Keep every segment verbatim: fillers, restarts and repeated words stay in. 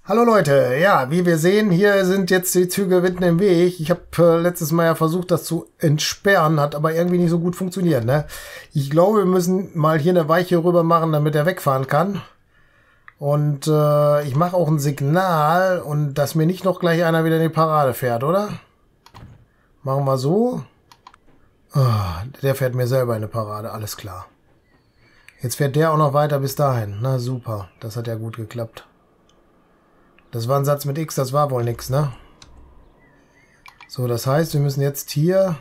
Hallo Leute, ja, wie wir sehen, hier sind jetzt die Züge mitten im Weg. Ich habe äh, letztes Mal ja versucht, das zu entsperren, hat aber irgendwie nicht so gut funktioniert, ne? Ich glaube, wir müssen mal hier eine Weiche rüber machen, damit er wegfahren kann. Und äh, ich mache auch ein Signal und dass mir nicht noch gleich einer wieder in die Parade fährt, oder? Machen wir so. Oh, der fährt mir selber in eine Parade, alles klar. Jetzt fährt der auch noch weiter bis dahin. Na super, das hat ja gut geklappt. Das war ein Satz mit X, das war wohl nix, ne? So, das heißt, wir müssen jetzt hier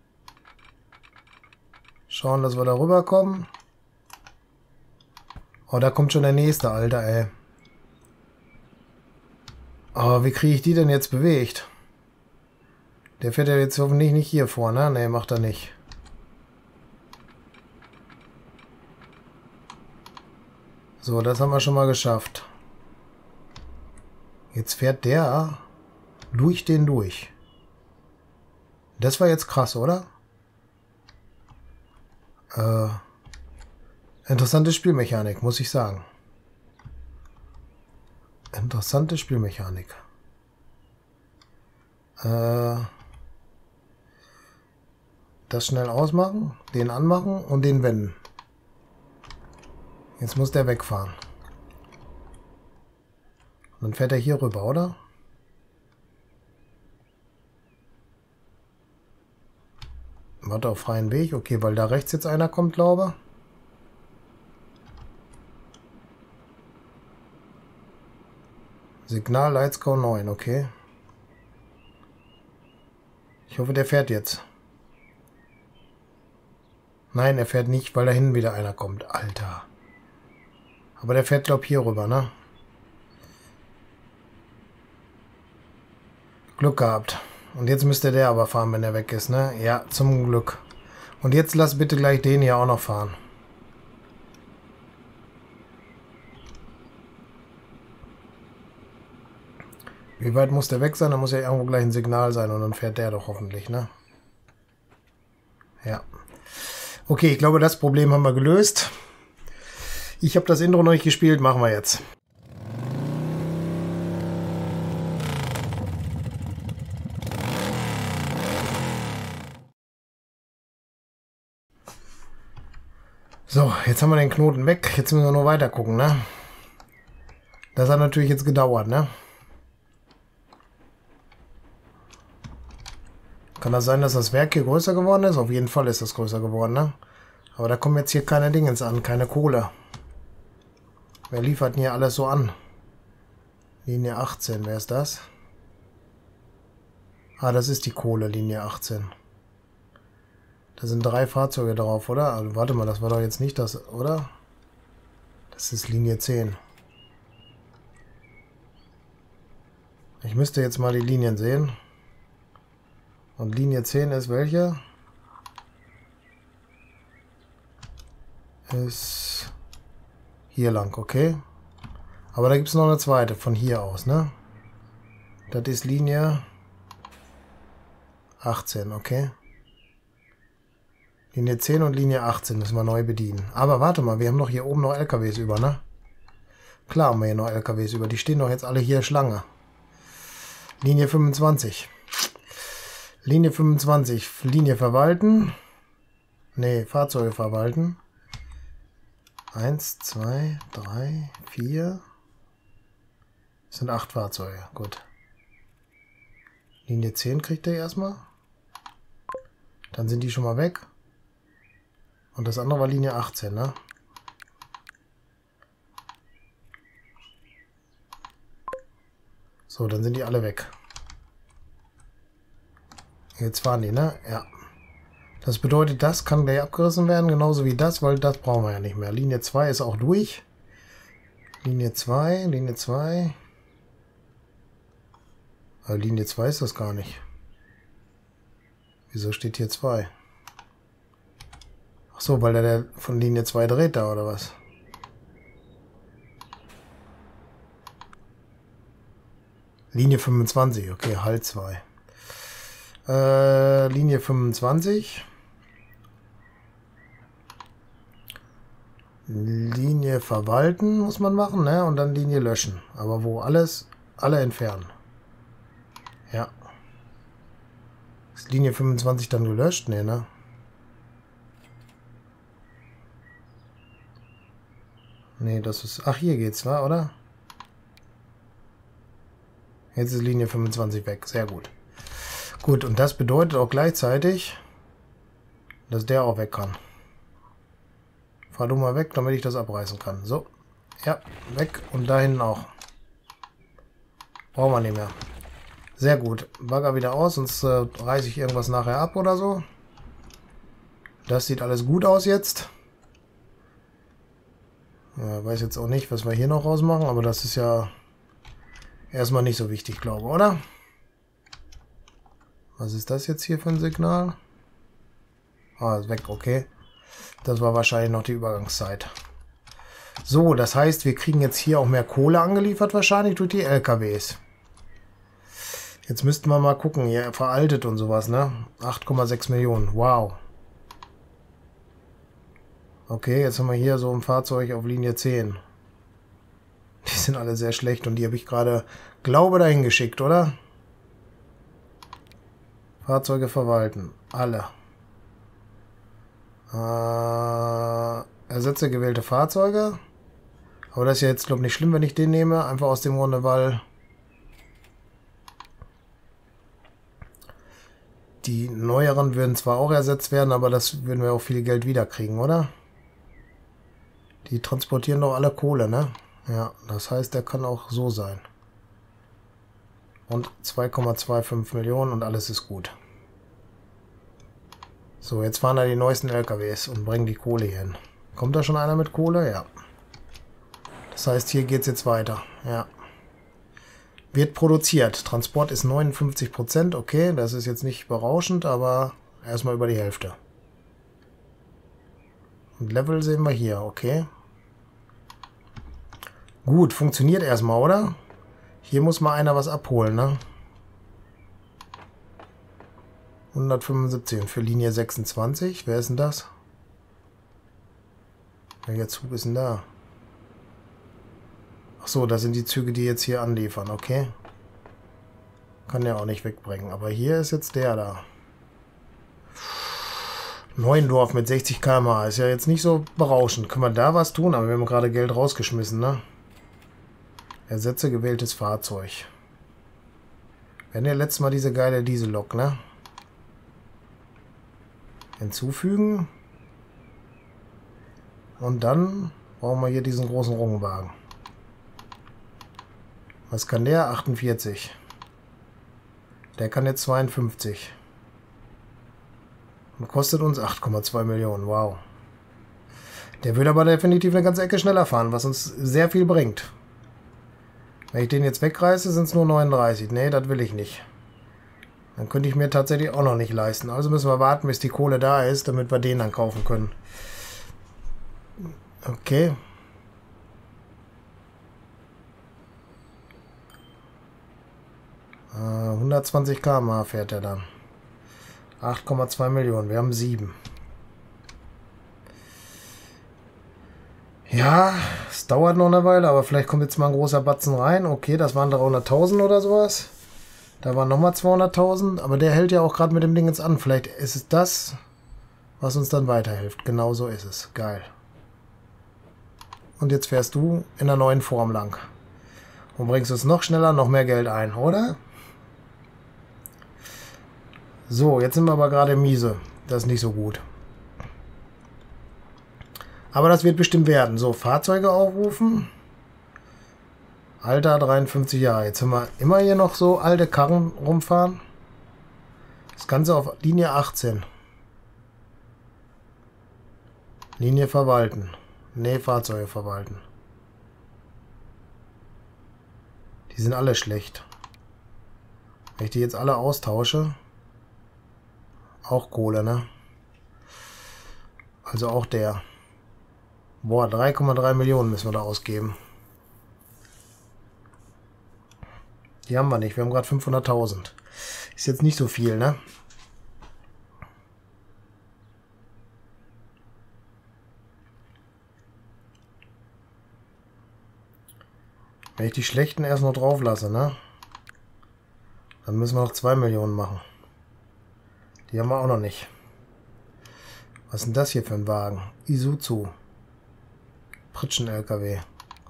schauen, dass wir da rüberkommen. Oh, da kommt schon der nächste, Alter, ey. Oh, wie kriege ich die denn jetzt bewegt? Der fährt ja jetzt hoffentlich nicht hier vor, ne? Ne, macht er nicht. So, das haben wir schon mal geschafft. Jetzt fährt der durch den durch. Das war jetzt krass, oder? Äh, interessante Spielmechanik, muss ich sagen. Interessante Spielmechanik. Äh, das schnell ausmachen, den anmachen und den wenden. Jetzt muss der wegfahren. Dann fährt er hier rüber, oder? Warte auf freien Weg. Okay, weil da rechts jetzt einer kommt, glaube ich. Signal Lightscore neun, okay. Ich hoffe, der fährt jetzt. Nein, er fährt nicht, weil da hinten wieder einer kommt. Alter. Aber der fährt, glaube ich, hier rüber, ne? Glück gehabt. Und jetzt müsste der aber fahren, wenn er weg ist, ne? Ja, zum Glück. Und jetzt lass bitte gleich den hier auch noch fahren. Wie weit muss der weg sein? Da muss ja irgendwo gleich ein Signal sein und dann fährt der doch hoffentlich, ne? Ja. Okay, ich glaube, das Problem haben wir gelöst. Ich habe das Intro noch nicht gespielt, machen wir jetzt. So, jetzt haben wir den Knoten weg. Jetzt müssen wir nur weiter gucken, ne? Das hat natürlich jetzt gedauert, ne? Kann das sein, dass das Werk hier größer geworden ist? Auf jeden Fall ist das größer geworden, ne? Aber da kommen jetzt hier keine Dingens an, keine Kohle. Wer liefert denn hier alles so an? Linie achtzehn, wer ist das? Ah, das ist die Kohle, Linie achtzehn. Da sind drei Fahrzeuge drauf, oder? Also, warte mal, das war doch jetzt nicht das, oder? Das ist Linie zehn. Ich müsste jetzt mal die Linien sehen. Und Linie zehn ist welche? Ist hier lang, okay. Aber da gibt es noch eine zweite, von hier aus, ne? Das ist Linie achtzehn, okay. Linie zehn und Linie achtzehn müssen wir neu bedienen. Aber warte mal, wir haben doch hier oben noch L K Ws über, ne? Klar haben wir hier noch L K Ws über. Die stehen doch jetzt alle hier Schlange. Linie fünfundzwanzig. Linie fünfundzwanzig. Linie verwalten. Ne, Fahrzeuge verwalten. Eins, zwei, drei, vier. Das sind acht Fahrzeuge. Gut. Linie zehn kriegt er erstmal. Dann sind die schon mal weg. Und das andere war Linie achtzehn, ne? So, dann sind die alle weg. Jetzt fahren die, ne? Ja. Das bedeutet, das kann gleich abgerissen werden, genauso wie das, weil das brauchen wir ja nicht mehr. Linie zwei ist auch durch. Linie zwei, Linie zwei. Aber Linie zwei ist das gar nicht. Wieso steht hier zwei? Ach so, weil der, der von Linie zwei dreht da, oder was? Linie fünfundzwanzig, okay, Halt zwei. Äh, Linie fünfundzwanzig. Linie verwalten muss man machen, ne? Und dann Linie löschen. Aber wo alles alle entfernen. Ja. Ist Linie fünfundzwanzig dann gelöscht? Nee, ne? Nee, das ist... Ach, hier geht's, wa, oder? Jetzt ist Linie fünfundzwanzig weg. Sehr gut. Gut, und das bedeutet auch gleichzeitig, dass der auch weg kann. Fahr du mal weg, damit ich das abreißen kann. So. Ja, weg. Und da hinten auch. Brauchen wir nicht mehr. Sehr gut. Bagger wieder aus, sonst äh, reiße ich irgendwas nachher ab oder so. Das sieht alles gut aus jetzt. Ja, weiß jetzt auch nicht, was wir hier noch rausmachen, aber das ist ja erstmal nicht so wichtig, glaube ich, oder? Was ist das jetzt hier für ein Signal? Ah, ist weg, okay. Das war wahrscheinlich noch die Übergangszeit. So, das heißt, wir kriegen jetzt hier auch mehr Kohle angeliefert, wahrscheinlich durch die L K Ws. Jetzt müssten wir mal gucken, hier veraltet und sowas, ne? acht Komma sechs Millionen, wow. Okay, jetzt haben wir hier so ein Fahrzeug auf Linie zehn. Die sind alle sehr schlecht und die habe ich gerade, glaube, dahin geschickt, oder? Fahrzeuge verwalten. Alle. Äh, ersetze gewählte Fahrzeuge. Aber das ist ja jetzt, glaube ich, nicht schlimm, wenn ich den nehme. Einfach aus dem Grunde, weil die neueren würden zwar auch ersetzt werden, aber das würden wir auch viel Geld wiederkriegen, oder? Die transportieren doch alle Kohle, ne? Ja, das heißt, der kann auch so sein. Und zwei Komma fünfundzwanzig Millionen und alles ist gut. So, jetzt fahren da die neuesten L K Ws und bringen die Kohle hier hin. Kommt da schon einer mit Kohle? Ja. Das heißt, hier geht es jetzt weiter. Ja. Wird produziert. Transport ist neunundfünfzig Prozent. Okay, das ist jetzt nicht berauschend, aber erstmal über die Hälfte. Und Level sehen wir hier. Okay. Gut, funktioniert erstmal, oder? Hier muss mal einer was abholen, ne? hundertfünfundsiebzig und für Linie sechsundzwanzig. Wer ist denn das? Welcher Zug ist denn da? Ach so, das sind die Züge, die jetzt hier anliefern, okay. Kann der auch nicht wegbringen. Aber hier ist jetzt der da. Neuendorf mit sechzig Kilometer pro Stunde. Ist ja jetzt nicht so berauschend. Können wir da was tun? Aber wir haben gerade Geld rausgeschmissen, ne? Ersetze gewähltes Fahrzeug. Wir hatten ja letztes Mal diese geile Diesellok, ne? Hinzufügen. Und dann brauchen wir hier diesen großen Rundwagen. Was kann der? achtundvierzig. Der kann jetzt zweiundfünfzig. Und kostet uns acht Komma zwei Millionen. Wow. Der würde aber definitiv eine ganze Ecke schneller fahren, was uns sehr viel bringt. Wenn ich den jetzt wegreiße, sind es nur neununddreißig. Nee, das will ich nicht. Dann könnte ich mir tatsächlich auch noch nicht leisten. Also müssen wir warten, bis die Kohle da ist, damit wir den dann kaufen können. Okay. Äh, hundertzwanzig Kilometer pro Stunde fährt er dann. acht Komma zwei Millionen. Wir haben sieben. Ja, es dauert noch eine Weile, aber vielleicht kommt jetzt mal ein großer Batzen rein. Okay, das waren dreihunderttausend oder sowas. Da waren nochmal zweihunderttausend, aber der hält ja auch gerade mit dem Ding jetzt an. Vielleicht ist es das, was uns dann weiterhilft. Genau so ist es. Geil. Und jetzt fährst du in der neuen Form lang. Und bringst uns noch schneller, noch mehr Geld ein, oder? So, jetzt sind wir aber gerade miese. Das ist nicht so gut. Aber das wird bestimmt werden. So, Fahrzeuge aufrufen. Alter, dreiundfünfzig Jahre. Jetzt haben wir immer hier noch so alte Karren rumfahren. Das Ganze auf Linie achtzehn. Linie verwalten. Ne, Fahrzeuge verwalten. Die sind alle schlecht. Wenn ich die jetzt alle austausche. Auch Kohle, ne? Also auch der. Boah, drei Komma drei Millionen müssen wir da ausgeben. Die haben wir nicht. Wir haben gerade fünfhunderttausend. Ist jetzt nicht so viel, ne? Wenn Wenn ich die schlechten erst noch drauf lasse, ne? Dann müssen wir noch zwei Millionen machen. Die haben wir auch noch nicht. Was ist denn das hier für ein Wagen? Isuzu. Pritschen-L K W.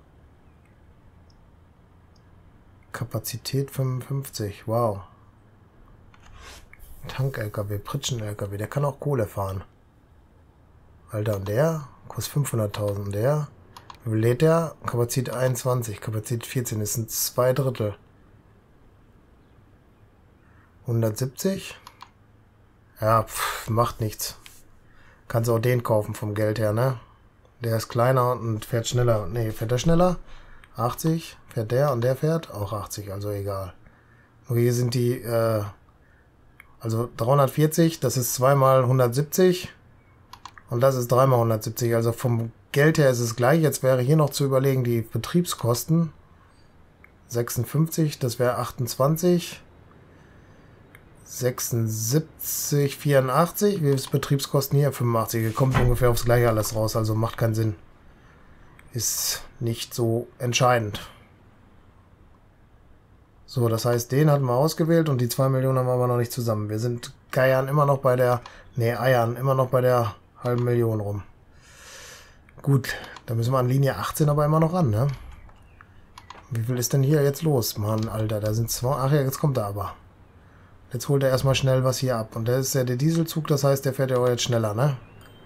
Kapazität fünfundfünfzig. Wow. Tank-L K W. Pritschen-L K W. Der kann auch Kohle fahren. Alter, und der? Kostet fünfhunderttausend. Und der? Wie viel lädt der? Kapazität einundzwanzig. Kapazität vierzehn. Das sind zwei Drittel. hundertsiebzig. Ja, pff, macht nichts. Kannst auch den kaufen vom Geld her, ne? Der ist kleiner und fährt schneller. Ne, fährt er schneller? achtzig. Fährt der und der fährt? Auch achtzig, also egal. Nur hier sind die, äh, also dreihundertvierzig, das ist zweimal hundertsiebzig. Und das ist dreimal hundertsiebzig. Also vom Geld her ist es gleich. Jetzt wäre hier noch zu überlegen, die Betriebskosten. sechsundfünfzig, das wäre achtundzwanzig. sechsundsiebzig, vierundachtzig. Wie ist Betriebskosten hier? fünfundachtzig. Hier kommt ungefähr aufs Gleiche alles raus. Also macht keinen Sinn. Ist nicht so entscheidend. So, das heißt, den hatten wir ausgewählt und die zwei Millionen haben wir aber noch nicht zusammen. Wir sind Geiern immer noch bei der, ne, Eiern, immer noch bei der halben Million rum. Gut, da müssen wir an Linie achtzehn aber immer noch ran, ne? Wie viel ist denn hier jetzt los? Mann, Alter, da sind zwei, ach ja, jetzt kommt er aber. Jetzt holt er erstmal schnell was hier ab. Und das ist ja der Dieselzug, das heißt, der fährt ja auch jetzt schneller, ne?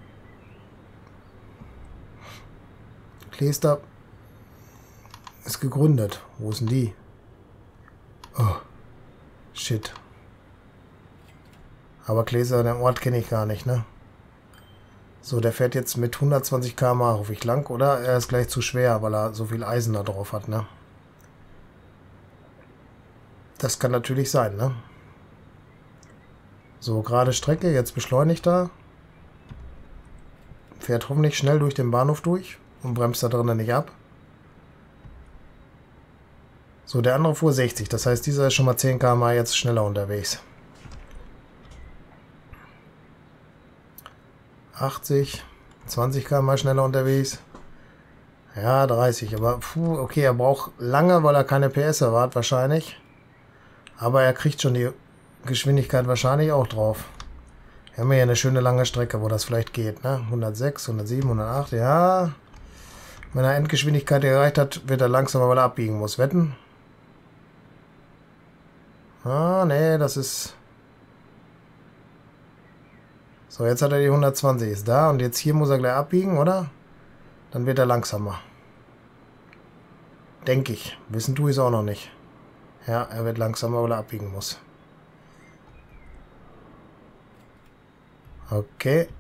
Klester ist gegründet. Wo ist denn die? Oh, shit. Aber Klester, den Ort kenne ich gar nicht, ne? So, der fährt jetzt mit hundertzwanzig Kilometer pro Stunde, hoffe ich, lang, oder? Er ist gleich zu schwer, weil er so viel Eisen da drauf hat, ne? Das kann natürlich sein, ne? So, gerade Strecke, jetzt beschleunigt er. Fährt hoffentlich schnell durch den Bahnhof durch und bremst da drinnen nicht ab. So, der andere fuhr sechzig, das heißt, dieser ist schon mal zehn Kilometer pro Stunde jetzt schneller unterwegs. achtzig, zwanzig Kilometer pro Stunde schneller unterwegs. Ja, dreißig, aber puh, okay, er braucht lange, weil er keine P S erwartet wahrscheinlich. Aber er kriegt schon die Geschwindigkeit wahrscheinlich auch drauf. Wir haben ja eine schöne lange Strecke, wo das vielleicht geht, ne? hundertsechs, hundertsieben, hundertacht, ja. Wenn er Endgeschwindigkeit erreicht hat, wird er langsamer, weil er abbiegen muss. Wetten? Ah, nee, das ist... So, jetzt hat er die hundertzwanzig, ist da. Und jetzt hier muss er gleich abbiegen, oder? Dann wird er langsamer. Denke ich. Wissen tue ich es auch noch nicht. Ja, er wird langsamer, weil er abbiegen muss. Okay.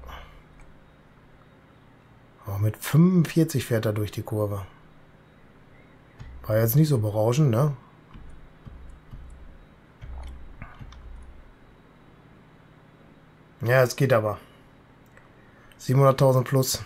Oh, mit fünfundvierzig fährt er durch die Kurve. War jetzt nicht so berauschend, ne? Ja, es geht aber. siebenhunderttausend plus.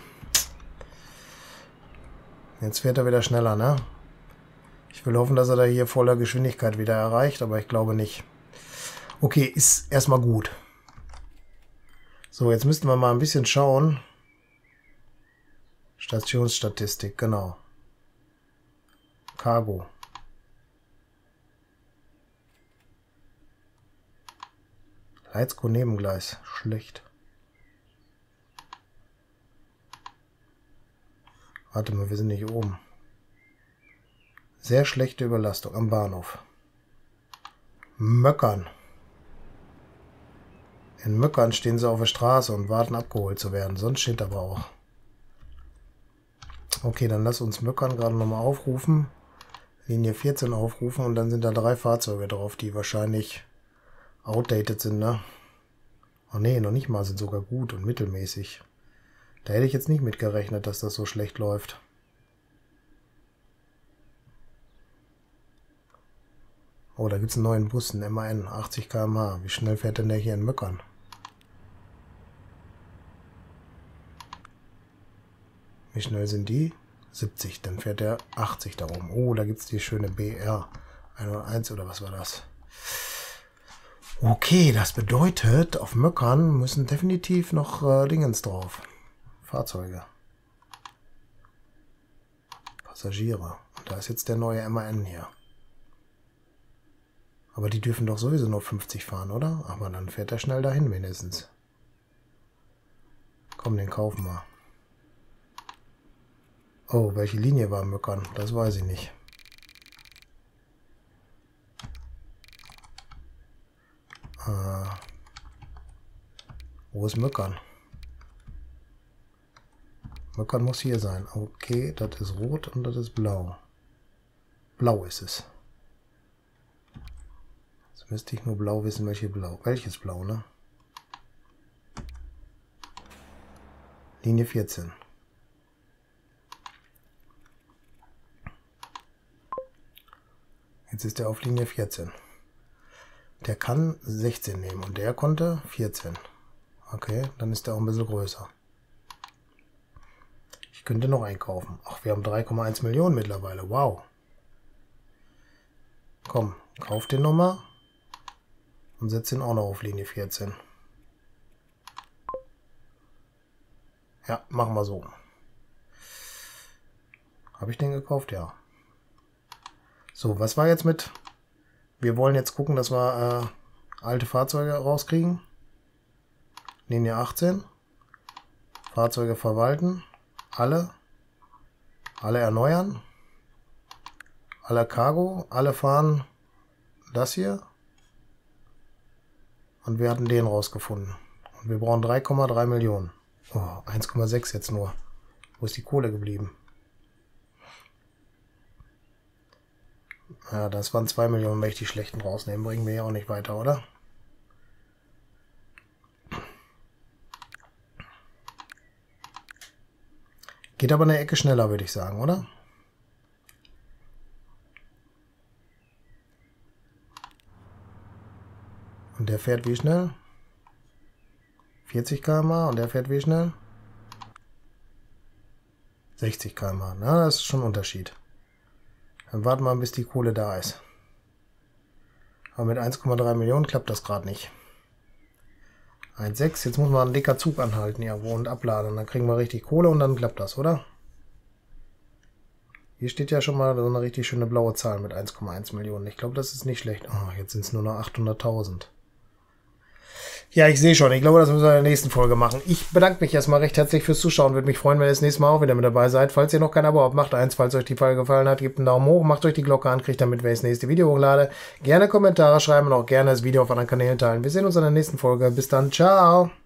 Jetzt fährt er wieder schneller, ne? Ich will hoffen, dass er da hier voller Geschwindigkeit wieder erreicht, aber ich glaube nicht. Okay, ist erstmal gut. So, jetzt müssten wir mal ein bisschen schauen. Stationsstatistik, genau. Cargo. Heizko Nebengleis. Schlecht. Warte mal, wir sind nicht oben. Sehr schlechte Überlastung am Bahnhof. Möckern. In Möckern stehen sie auf der Straße und warten abgeholt zu werden. Sonst steht aber auch. Okay, dann lass uns Möckern gerade nochmal aufrufen. Linie vierzehn aufrufen und dann sind da drei Fahrzeuge drauf, die wahrscheinlich outdated sind, ne? Oh ne, noch nicht mal, sind sogar gut und mittelmäßig. Da hätte ich jetzt nicht mit gerechnet, dass das so schlecht läuft. Oh, da gibt es einen neuen Bus, einen M A N, achtzig Kilometer pro Stunde. Wie schnell fährt denn der hier in Möckern? Wie schnell sind die? siebzig, dann fährt der achtzig da oben. Oh, da gibt es die schöne B R hunderteins oder was war das? Okay, das bedeutet, auf Möckern müssen definitiv noch äh, Dingens drauf. Fahrzeuge. Passagiere. Und da ist jetzt der neue M A N hier. Aber die dürfen doch sowieso nur fünfzig fahren, oder? Aber dann fährt er schnell dahin wenigstens. Komm, den kaufen wir. Oh, welche Linie war Möckern? Das weiß ich nicht. Äh, wo ist Möckern? Möckern muss hier sein. Okay, das ist rot und das ist blau. Blau ist es. Jetzt müsste ich nur blau wissen, welche blau. Welches blau, ne? Linie vierzehn. Jetzt ist er auf Linie vierzehn. Der kann sechzehn nehmen und der konnte vierzehn. Okay, dann ist der auch ein bisschen größer. Ich könnte noch einkaufen. Ach, wir haben drei Komma eins Millionen mittlerweile. Wow. Komm, kauf den nochmal und setz den auch noch auf Linie vierzehn. Ja, machen wir so. Habe ich den gekauft? Ja. So, was war jetzt mit... Wir wollen jetzt gucken, dass wir äh, alte Fahrzeuge rauskriegen. Linie achtzehn. Fahrzeuge verwalten. Alle. Alle erneuern. Alle Cargo. Alle fahren das hier. Und wir hatten den rausgefunden. Und wir brauchen drei Komma drei Millionen. Oh, eins Komma sechs jetzt nur. Wo ist die Kohle geblieben? Ja, das waren zwei Millionen, wenn ich die schlechten rausnehmen. Bringen wir ja auch nicht weiter, oder? Geht aber eine Ecke schneller, würde ich sagen, oder? Und der fährt wie schnell? vierzig Kilometer pro Stunde und der fährt wie schnell? sechzig Kilometer pro Stunde. Na, das ist schon ein Unterschied. Dann warten wir, bis die Kohle da ist. Aber mit eins Komma drei Millionen klappt das gerade nicht. eins Komma sechs, jetzt muss man einen dicker Zug anhalten irgendwo und abladen. Dann kriegen wir richtig Kohle und dann klappt das, oder? Hier steht ja schon mal so eine richtig schöne blaue Zahl mit eins Komma eins Millionen. Ich glaube, das ist nicht schlecht. Oh, jetzt sind es nur noch achthunderttausend. Ja, ich sehe schon. Ich glaube, das müssen wir in der nächsten Folge machen. Ich bedanke mich erstmal recht herzlich fürs Zuschauen. Würde mich freuen, wenn ihr das nächste Mal auch wieder mit dabei seid. Falls ihr noch kein Abo habt, macht eins. Falls euch die Folge gefallen hat, gebt einen Daumen hoch. Macht euch die Glocke an, kriegt damit, wenn ich das nächste Video hochlade. Gerne Kommentare schreiben und auch gerne das Video auf anderen Kanälen teilen. Wir sehen uns in der nächsten Folge. Bis dann. Ciao.